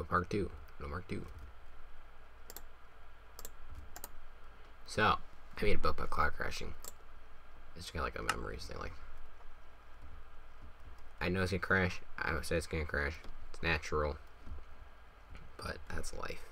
No part two. No mark two. So, I made a book about cloud crashing. It's kind of like a memories thing. Like, I know it's gonna crash. I would say it's gonna crash. It's natural. But that's life.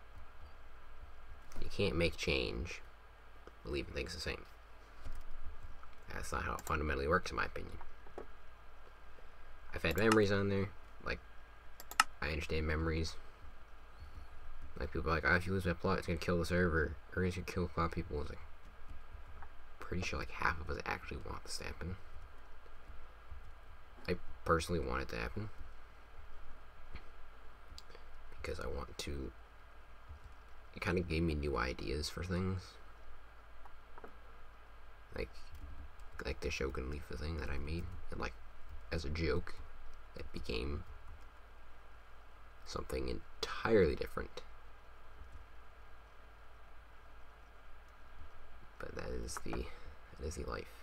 You can't make change leaving things the same. That's not how it fundamentally works, in my opinion. I've had memories on there. Like, I understand memories. Like, people are like, oh, if you lose that plot, it's gonna kill the server, or it's gonna kill a lot of people. It's like, pretty sure like half of us actually want this to happen. I personally want it to happen because I want to. It kind of gave me new ideas for things, like the Shogun Leafa thing that I made, and like as a joke, it became something entirely different. But that is the life.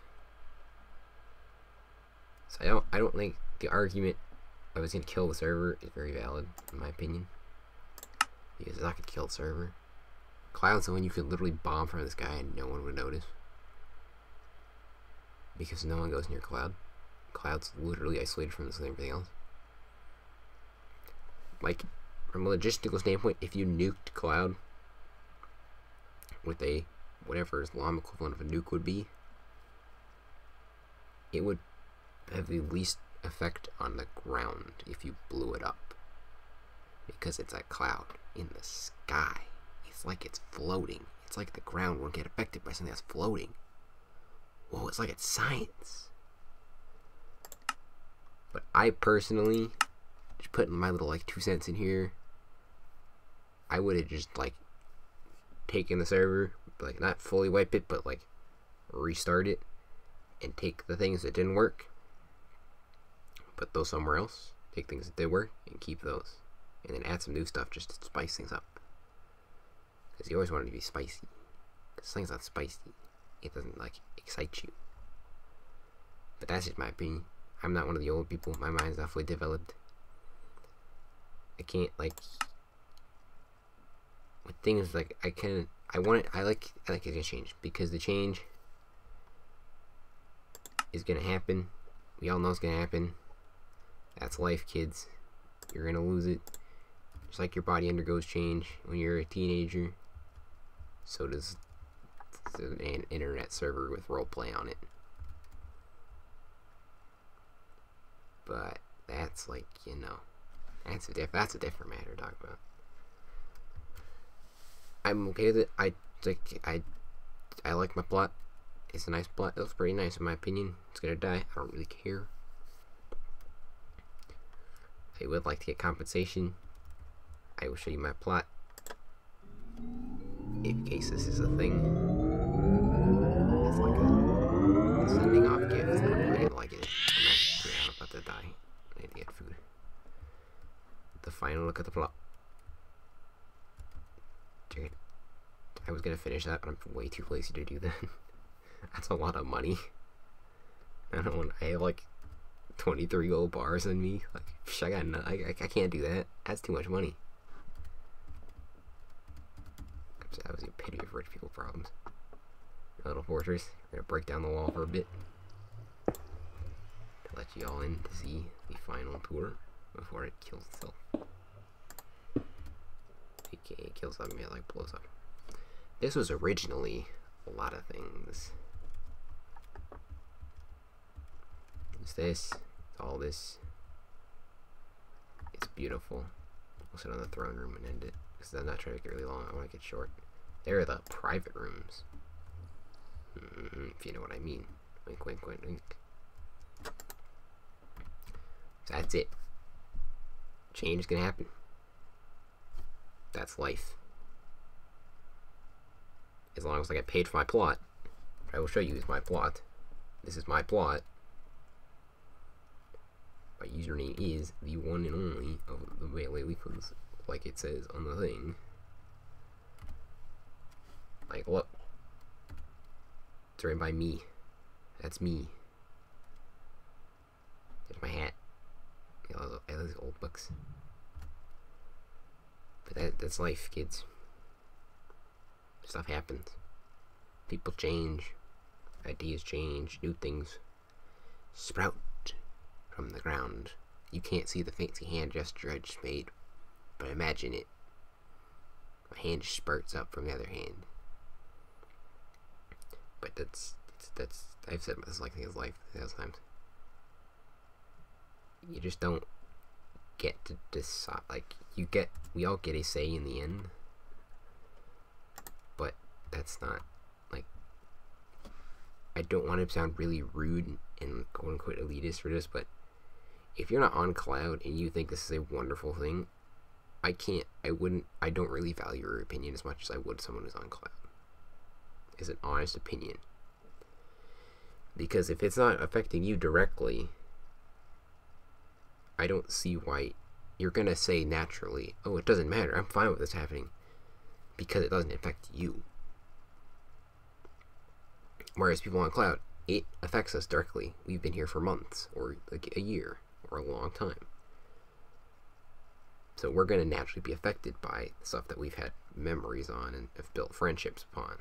So I don't think the argument I was gonna kill the server is very valid, in my opinion, because it's not gonna kill the server. Cloud's the one you could literally bomb from this guy and no one would notice, because no one goes near Cloud. Cloud's literally isolated from everything else. Like, from a logistical standpoint, if you nuked Cloud with a whatever Islam equivalent of a nuke would be, it would have the least effect on the ground if you blew it up, because it's a cloud in the sky. It's like it's floating. It's like the ground won't get affected by something that's floating. Whoa, it's like it's science. But I personally, just putting my little like 2 cents in here, I would have just like taken the server, like not fully wipe it, but like restart it and take the things that didn't work, put those somewhere else, take things that did work and keep those, and then add some new stuff just to spice things up, because you always want it to be spicy. Because things not spicy, it doesn't like excite you. But that's just my opinion. I'm not one of the old people. My mind's not fully developed. I can't like with things like I like it to change, because the change is gonna happen. We all know it's gonna happen. That's life, kids. You're gonna lose it. Just like your body undergoes change when you're a teenager, so does an internet server with roleplay on it. But that's like, you know, that's a different matter to talk about. I'm okay with it. I like my plot. It's a nice plot. It looks pretty nice in my opinion. It's gonna die. I don't really care. I would like to get compensation. I will show you my plot in case this is a thing. It's like a sending off gift. I didn't like it. I'm about to die. I need to get food. The final look at the plot. Dude, I was gonna finish that, but I'm way too lazy to do that. That's a lot of money. I don't want. I have like 23 gold bars in me. Like, I can't do that. That's too much money. That was the epitome of rich people problems. A little fortress. We're gonna break down the wall for a bit to let you all in to see the final tour before it kills itself. Okay, it kills something, it like blows up. This was originally a lot of things. It's this, it's all this. It's beautiful. We'll sit on the throne room and end it, because I'm not trying to make it really long. I want to get short. There are the private rooms. If you know what I mean. Wink, wink, wink, wink. So that's it. Change is gonna happen. That's life. As long as I get paid for my plot, I will show you my plot. This is my plot. My username is the one and only of the Melee Leafas, like it says on the thing. Like, look. It's written by me. That's me. There's my hat. I love these old books. That's life, kids. Stuff happens. People change. Ideas change. New things sprout from the ground. You can't see the fancy hand gesture I just made, but imagine it. My hand just spurts up from the other hand. But that's I've said this like his life 1,000 times. You just don't get to decide. Like, we all get a say in the end, but that's not, like, I don't want to sound really rude and quote unquote elitist for this, but if you're not on Cloud and you think this is a wonderful thing, I don't really value your opinion as much as I would someone who's on Cloud. It's an honest opinion. Because if it's not affecting you directly, I don't see why you're gonna say naturally, oh, it doesn't matter, I'm fine with this happening, because it doesn't affect you. Whereas people on Cloud, it affects us directly. We've been here for months, or like a year, or a long time. So we're gonna naturally be affected by stuff that we've had memories on and have built friendships upon.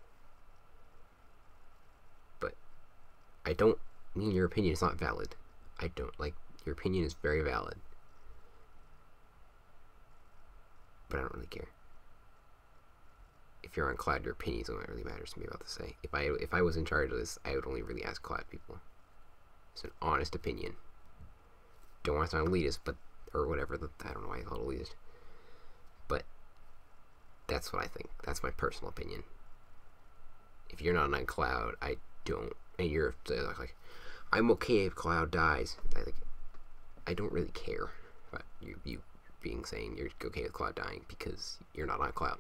But I don't mean your opinion is not valid. I don't, like, your opinion is very valid. But I don't really care. If you're on Cloud, your opinion is what really matters to me about to say. If I was in charge of this, I would only really ask Cloud people. It's an honest opinion. Don't want to sound elitist, but, or whatever, I don't know why I call it elitist. But that's what I think. That's my personal opinion. If you're not on Cloud, I don't, and you're like, I'm okay if Cloud dies. I don't really care about you being saying you're okay with Cloud dying because you're not on Cloud.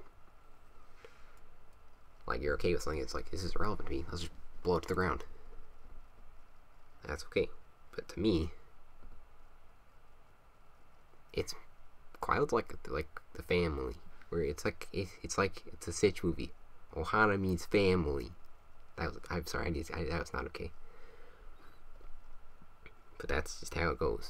Like, you're okay with something that's like, this is irrelevant to me, let's just blow it to the ground. That's okay. But to me, Cloud's like the family, where it's a Stitch movie. Ohana means family. I'm sorry, that was not okay. But that's just how it goes.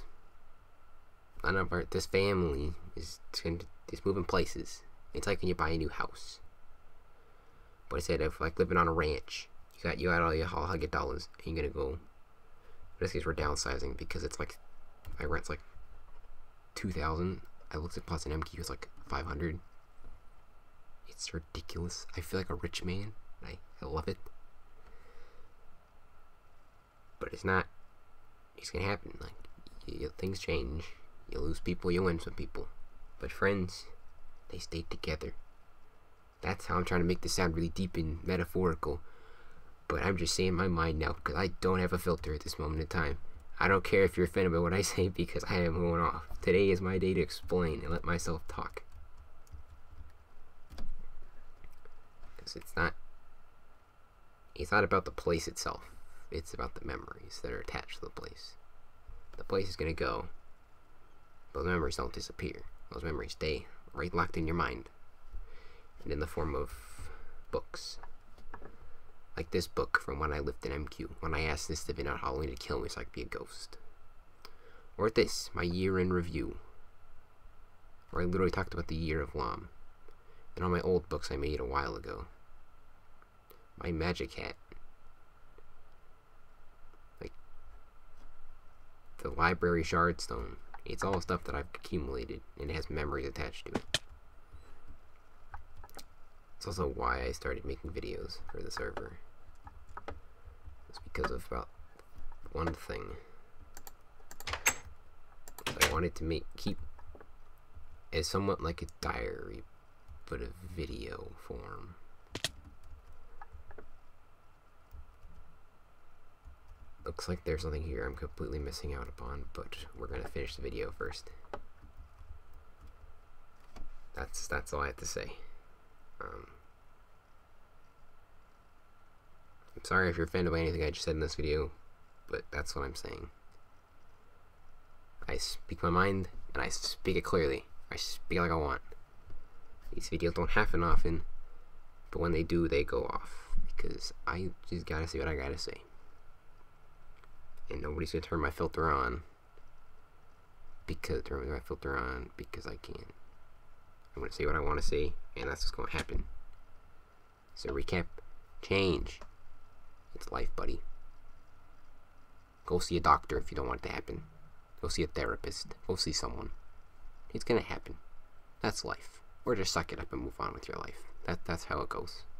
This family is moving places. It's like when you buy a new house. But instead of like living on a ranch, you got all your dollars, and you're gonna go. In this case, we're downsizing because it's like my rent's like $2,000. I looked at plus an MQ is like $500. It's ridiculous. I feel like a rich man. I love it. But it's not. It's gonna happen. Like, things change. You lose people, you win some people. But friends, they stay together. That's how I'm trying to make this sound really deep and metaphorical. But I'm just saying my mind now because I don't have a filter at this moment in time. I don't care if you're offended by what I say because I am going off. Today is my day to explain and let myself talk. Because it's not about the place itself. It's about the memories that are attached to the place. The place is going to go. Those memories don't disappear. Those memories stay right locked in your mind. And in the form of books. Like this book from when I lived in MQ. When I asked this Divine on Halloween to kill me so I could be a ghost. Or this, my year in review. Where I literally talked about the year of Lam. And all my old books I made a while ago. My magic hat. Like, the library shardstone. It's all stuff that I've accumulated, and it has memories attached to it. It's also why I started making videos for the server. It's because of about one thing. I wanted to keep as somewhat like a diary, but a video form. Looks like there's something here I'm completely missing out upon, but we're gonna finish the video first. That's all I have to say. I'm sorry if you're offended by anything I just said in this video, but that's what I'm saying. I speak my mind, and I speak it clearly. I speak like I want. These videos don't happen often, but when they do, they go off, because I just gotta say what I gotta say. And nobody's gonna turn my filter on because I can. I'm going to say what I want to say, and that's what's going to happen. So recap, change. It's life, buddy. Go see a doctor if you don't want it to happen. Go see a therapist. Go see someone. It's going to happen. That's life. Or just suck it up and move on with your life. That's how it goes.